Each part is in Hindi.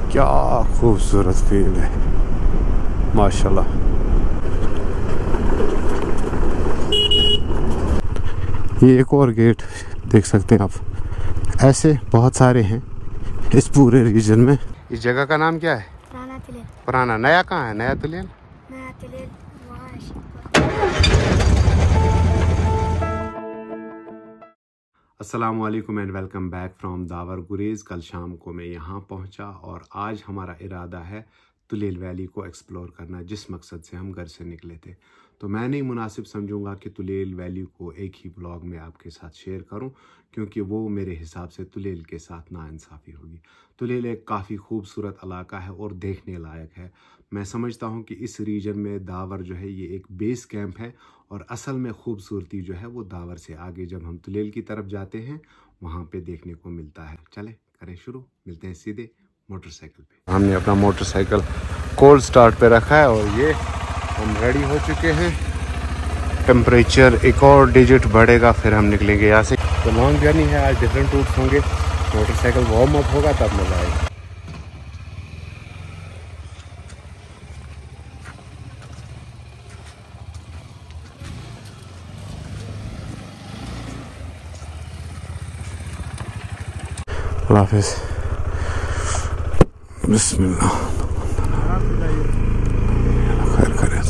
क्या खूबसूरत फील है माशाल्लाह। ये एक और गेट देख सकते हैं आप। ऐसे बहुत सारे हैं इस पूरे रीजन में। इस जगह का नाम क्या है? पुराना तुलेल। पुराना। नया कहाँ है? नया तुलेल। नया तुलेल वहाँ है। अस्सलामुअलैकुम and welcome back from Dawar Gurez. कल शाम को मैं यहाँ पहुँचा और आज हमारा इरादा है तुलेल वैली को एक्सप्लोर करना, जिस मकसद से हम घर से निकले थे। तो मैं नहीं मुनासिब समझूंगा कि तुलेल वैली को एक ही ब्लॉग में आपके साथ शेयर करूं, क्योंकि वो मेरे हिसाब से तुलेल के साथ नाइंसाफ़ी होगी। तुलेल एक काफ़ी खूबसूरत इलाका है और देखने लायक है। मैं समझता हूं कि इस रीजन में दावर जो है ये एक बेस कैंप है और असल में खूबसूरती जो है वो दावर से आगे जब हम तुलेल की तरफ जाते हैं वहाँ पे देखने को मिलता है। चले करें शुरू, मिलते हैं सीधे मोटरसाइकिल पे। हमने अपना मोटरसाइकिल कोल्ड स्टार्ट पे रखा है और ये हम रेडी हो चुके हैं। टेम्परेचर एक और डिजिट बढ़ेगा फिर हम निकलेंगे यहाँ से। तो लॉन्ग जर्नी है, आज डिफरेंट रूट्स होंगे। मोटरसाइकिल वार्म अप होगा तब मज़ा आएगा। अल्लाह हाफ़िज़। बिस्मिल्लाह। खैर खैर।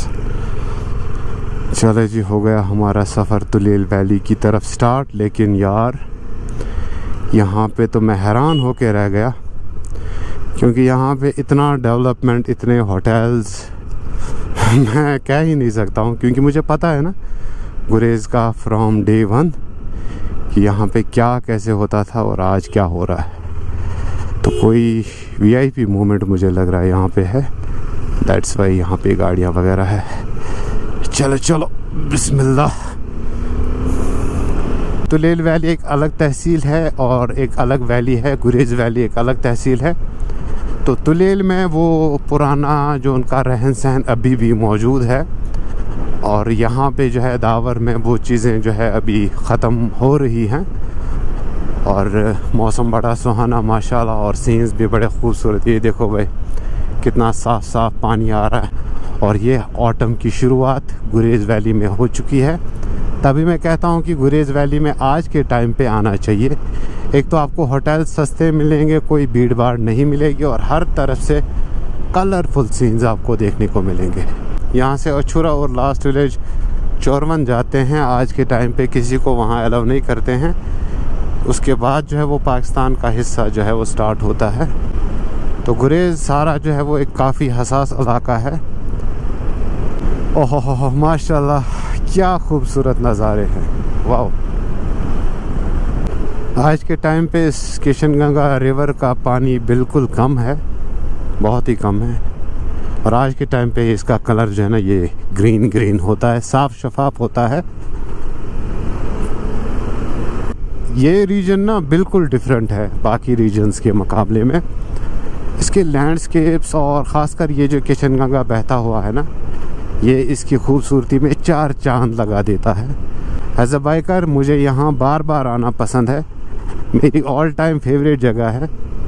चले जी, हो गया हमारा सफ़र तुलेल वैली की तरफ स्टार्ट। लेकिन यार यहाँ पे तो मैं हैरान होके रह गया, क्योंकि यहाँ पे इतना डेवलपमेंट, इतने होटल्स मैं कह ही नहीं सकता हूँ। क्योंकि मुझे पता है ना गुरेज का फ्रॉम डे 1 कि यहाँ पे क्या कैसे होता था और आज क्या हो रहा है। तो कोई वीआईपी मोमेंट मुझे लग रहा है यहाँ पे है। दैट्स वाई यहाँ पे गाड़ियाँ वगैरह है। चलो चलो बिस्मिल्लाह। तुलेल वैली एक अलग तहसील है और एक अलग वैली है। गुरेज वैली एक अलग तहसील है। तो तुलेल में वो पुराना जो उनका रहन सहन अभी भी मौजूद है और यहाँ पे जो है दावर में वो चीज़ें जो है अभी ख़त्म हो रही हैं। और मौसम बड़ा सुहाना माशाल्लाह और सीन्स भी बड़े खूबसूरत। ये देखो भाई कितना साफ़ साफ़ पानी आ रहा है। और ये ऑटम की शुरुआत गुरेज वैली में हो चुकी है। तभी मैं कहता हूँ कि गुरेज वैली में आज के टाइम पे आना चाहिए। एक तो आपको होटल सस्ते मिलेंगे, कोई भीड़ भाड़ नहीं मिलेगी और हर तरफ से कलरफुल सीन्स आपको देखने को मिलेंगे। यहाँ से अछूरा और लास्ट विलेज चोरवन जाते हैं। आज के टाइम पे किसी को वहाँ अलाउ नहीं करते हैं। उसके बाद जो है वो पाकिस्तान का हिस्सा जो है वो स्टार्ट होता है। तो गुरेज सारा जो है वो एक काफ़ी हसास इलाका है। ओहो माशाल्लाह क्या खूबसूरत नज़ारे हैं, वाह। आज के टाइम पे इस किशनगंगा रिवर का पानी बिल्कुल कम है, बहुत ही कम है। और आज के टाइम पे इसका कलर जो है ना ये ग्रीन ग्रीन होता है, साफ शफाफ होता है। ये रीजन ना बिल्कुल डिफरेंट है बाकी रीजन्स के मुकाबले में। इसके लैंडस्केप्स और ख़ासकर ये जो किशनगंगा बहता हुआ है ना, ये इसकी खूबसूरती में 4 चांद लगा देता है। एज अ बाइकर मुझे यहाँ बार बार आना पसंद है। मेरी ऑल टाइम फेवरेट जगह है।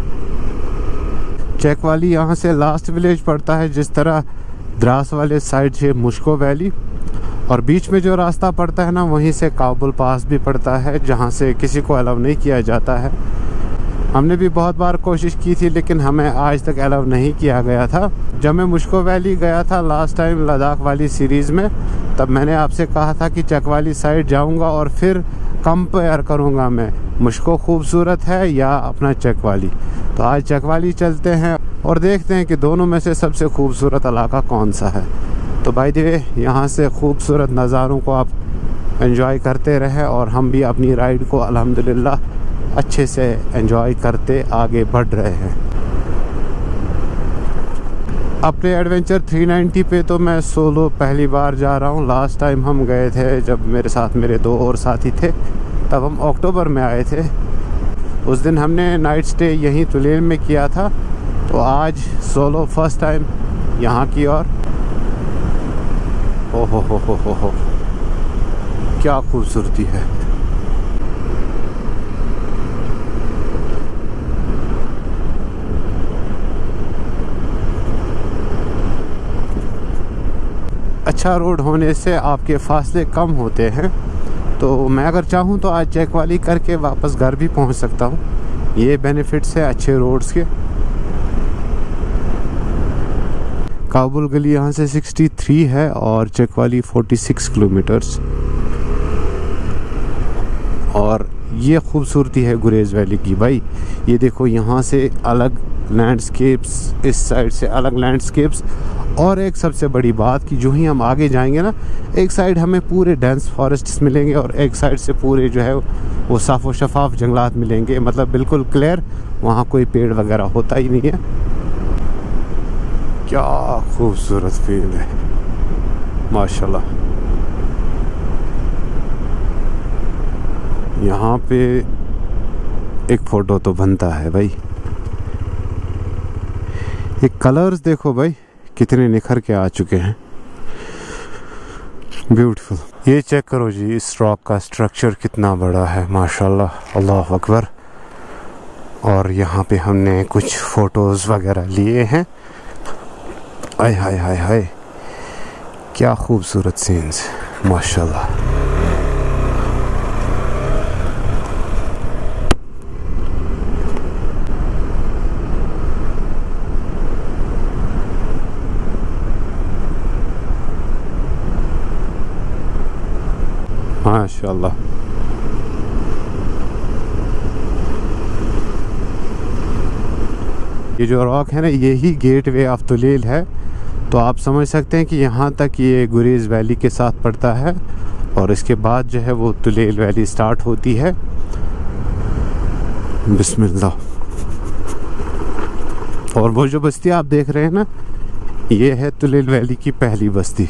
चेक वाली यहाँ से लास्ट विलेज पड़ता है, जिस तरह द्रास वाले साइड से मुश्को वैली, और बीच में जो रास्ता पड़ता है ना वहीं से काबुल पास भी पड़ता है, जहाँ से किसी को अलाउ नहीं किया जाता है। हमने भी बहुत बार कोशिश की थी लेकिन हमें आज तक अलाउ नहीं किया गया था। जब मैं मुश्को वैली गया था लास्ट टाइम लद्दाख वाली सीरीज़ में, तब मैंने आपसे कहा था कि चक वाली साइड जाऊंगा और फिर कंपेयर करूंगा मैं मुश्को खूबसूरत है या अपना चक वाली। तो आज चक वाली चलते हैं और देखते हैं कि दोनों में से सबसे खूबसूरत इलाका कौन सा है। तो बाय द वे यहाँ से खूबसूरत नज़ारों को आप एंजॉय करते रहें और हम भी अपनी राइड को अल्हम्दुलिल्लाह अच्छे से एंजॉय करते आगे बढ़ रहे हैं। अपने एडवेंचर 390 पे तो मैं सोलो पहली बार जा रहा हूँ। लास्ट टाइम हम गए थे जब मेरे साथ मेरे 2 और साथी थे, तब हम अक्टूबर में आए थे। उस दिन हमने नाइट स्टे यहीं तुलेल में किया था। तो आज सोलो फर्स्ट टाइम यहाँ की। और ओहो हो क्या खूबसूरती है। अच्छा रोड होने से आपके फासले कम होते हैं, तो मैं अगर चाहूँ तो आज चेक वाली करके वापस घर भी पहुँच सकता हूँ। ये बेनिफिट्स है अच्छे रोड्स के। काबुल गली यहाँ से 63 है और चेक वाली 46 किलोमीटर्स। और ये खूबसूरती है गुरेज वैली की भाई। ये देखो यहाँ से अलग लैंडस्केप्स, इस साइड से अलग लैंडस्केप्स। और एक सबसे बड़ी बात कि जो ही हम आगे जाएंगे ना, एक साइड हमें पूरे डेंस फॉरेस्ट्स मिलेंगे और एक साइड से पूरे जो है वो साफ़ व शफाफ जंगलात मिलेंगे, मतलब बिल्कुल क्लियर। वहाँ कोई पेड़ वगैरह होता ही नहीं है। क्या खूबसूरत फील है माशाल्लाह। यहाँ पे एक फ़ोटो तो बनता है भाई। ये कलर्स देखो भाई कितने निखर के आ चुके हैं, ब्यूटीफुल। ये चेक करो जी, इस रॉक का स्ट्रक्चर कितना बड़ा है माशाल्लाह, अल्लाह अकबर। और यहाँ पे हमने कुछ फ़ोटोज़ वगैरह लिए हैं। हाय हाय हाय हाय, क्या खूबसूरत सीन्स माशाल्लाह। माशाल्लाह। ये जो रॉक है ना, यही गेटवे ऑफ तुलेल है। तो आप समझ सकते हैं कि यहाँ तक ये गुरेज वैली के साथ पड़ता है और इसके बाद जो है वो तुलेल वैली स्टार्ट होती है। बिस्मिल्लाह। और वो जो बस्ती आप देख रहे हैं ना, ये है तुलेल वैली की पहली बस्ती,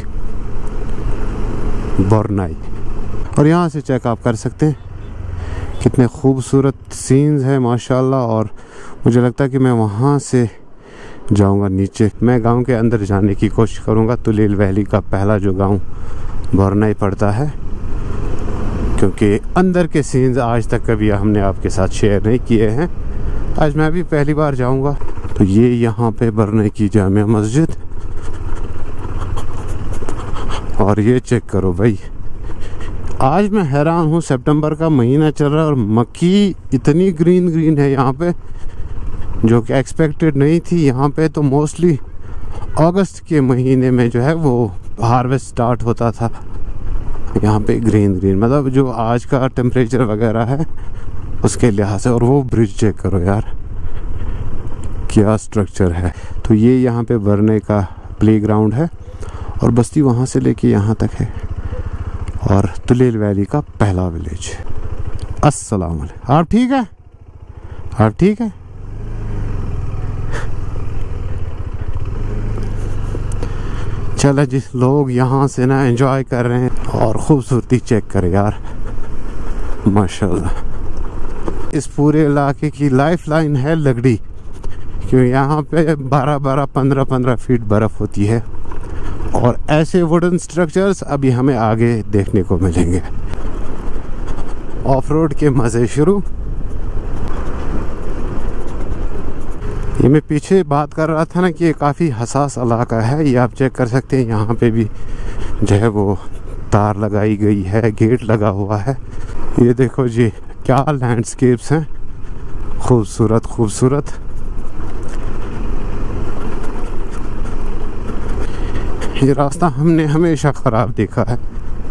बोरनाई। और यहाँ से चेक आप कर सकते हैं कितने खूबसूरत सीन्स हैं माशाल्लाह। और मुझे लगता है कि मैं वहाँ से जाऊँगा नीचे। मैं गांव के अंदर जाने की कोशिश करूँगा। तुलेल वैली का पहला जो गांव बोरनाई पड़ता है, क्योंकि अंदर के सीन्स आज तक कभी हमने आपके साथ शेयर नहीं किए हैं। आज मैं भी पहली बार जाऊँगा। तो ये यहाँ पे बोरनाई की जामिया मस्जिद। और ये चेक करो भाई, आज मैं हैरान हूँ, सितंबर का महीना चल रहा है और मक्की इतनी ग्रीन ग्रीन है यहाँ पे, जो कि एक्सपेक्टेड नहीं थी। यहाँ पे तो मोस्टली अगस्त के महीने में जो है वो हार्वेस्ट स्टार्ट होता था। यहाँ पे ग्रीन ग्रीन, मतलब जो आज का टेम्परेचर वगैरह है उसके लिहाज से। और वो ब्रिज चेक करो यार, क्या स्ट्रक्चर है। तो ये यहाँ पे बोरनाई का प्लेग्राउंड है और बस्ती वहाँ से लेके यहाँ तक है। और तुलेल वैली का पहला विलेज। अस्सलाम वालेकुम। आप ठीक है? आप ठीक है? चलो जी, लोग यहाँ से ना एंजॉय कर रहे हैं और खूबसूरती चेक करें यार माशाल्लाह। इस पूरे इलाके की लाइफ लाइन है लगड़ी, क्योंकि यहाँ पे 12-12, 15-15 फीट बर्फ़ होती है। और ऐसे वुडन स्ट्रक्चर्स अभी हमें आगे देखने को मिलेंगे। ऑफ रोड के मज़े शुरू। ये मैं पीछे बात कर रहा था ना कि ये काफ़ी हसास इलाका है। ये आप चेक कर सकते हैं, यहाँ पे भी जो है वो तार लगाई गई है, गेट लगा हुआ है। ये देखो जी, क्या लैंडस्केप्स हैं, खूबसूरत खूबसूरत। ये रास्ता हमने हमेशा ख़राब देखा है।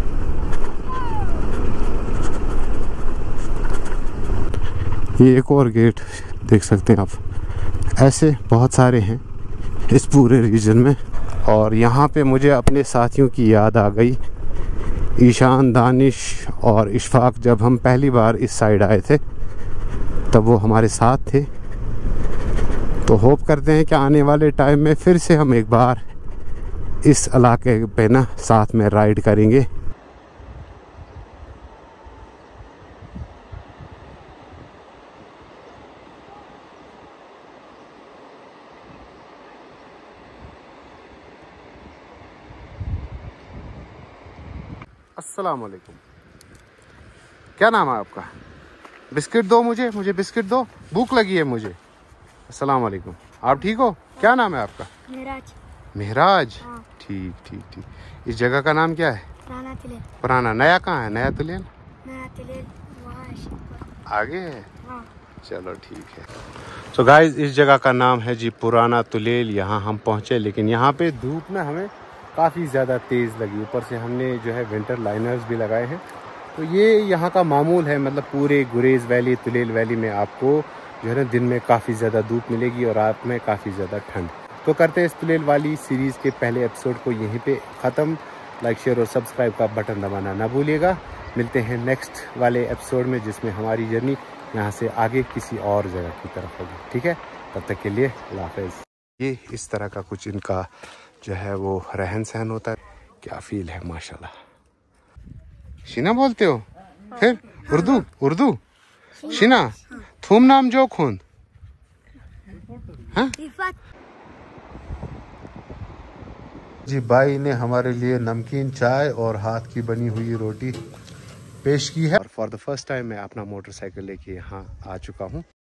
ये एक और गेट देख सकते हैं आप। ऐसे बहुत सारे हैं इस पूरे रीजन में। और यहाँ पे मुझे अपने साथियों की याद आ गई, ईशान, दानिश और इशफाक। जब हम पहली बार इस साइड आए थे तब वो हमारे साथ थे। तो होप करते हैं कि आने वाले टाइम में फिर से हम एक बार इस इलाके पे ना साथ में राइड करेंगे। अस्सलाम वालेकुम। क्या नाम है आपका? बिस्किट दो मुझे बिस्किट दो, भूख लगी है मुझे। अस्सलाम वालेकुम। आप ठीक हो? क्या नाम है आपका? मेराज। महराज। हाँ। ठीक ठीक ठीक। इस जगह का नाम क्या है? पुराना तुलेल। पुराना। नया कहाँ है? नया तुलेल नया तुलेल वहाँ है। आगे है। हाँ। चलो ठीक है। तो गाइस इस जगह का नाम है जी पुराना तुलेल। यहाँ हम पहुँचे, लेकिन यहाँ पे धूप ना हमें काफ़ी ज़्यादा तेज़ लगी। ऊपर से हमने जो है विंटर लाइनर्स भी लगाए हैं। तो ये यहाँ का मामूल है, मतलब पूरे गुरेज़ वैली, तुलेल वैली में आपको जो है ना दिन में काफ़ी ज़्यादा धूप मिलेगी और रात में काफ़ी ज़्यादा ठंड। तो करते हैं इस तुलेल वाली सीरीज़ के पहले एपिसोड को यहीं पे ख़त्म। लाइक शेयर और सब्सक्राइब का बटन दबाना ना भूलिएगा। मिलते हैं नेक्स्ट वाले एपिसोड में, जिसमें हमारी जर्नी यहाँ से आगे किसी और जगह की तरफ होगी। ठीक है, तब तक के लिए अल्लाह हाफ़िज़। ये इस तरह का कुछ इनका जो है वो रहन सहन होता है। क्या फील है माशाल्लाह। शीना बोलते हो? फिर उर्दू उर्दू शीना थूम नाम जो खून। हाँ जी, भाई ने हमारे लिए नमकीन चाय और हाथ की बनी हुई रोटी पेश की है। और फॉर द फर्स्ट टाइम मैं अपना मोटरसाइकिल लेके यहाँ आ चुका हूँ।